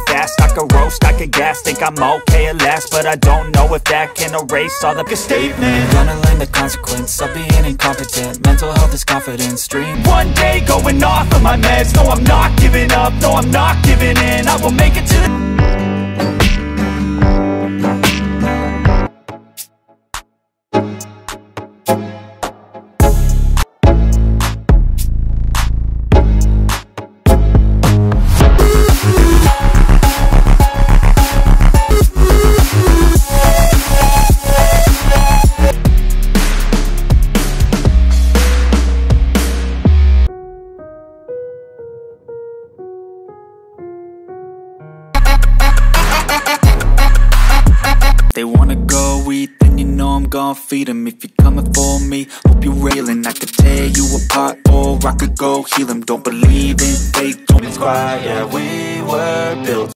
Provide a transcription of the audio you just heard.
fast. I could roast, I could gas, think I'm okay at last, but I don't know if that can erase all the statement. Gonna learn the consequence of being incompetent. Mental health is confidence, dream one day going off of my meds. No, I'm not giving up, no, I'm not giving in. I will make it to the... They wanna go eat, then you know I'm gon' feed them. If you're coming for me, hope you're railing. I could tear you apart, or I could go heal them. Don't believe in fate, don't be quiet, yeah, we were built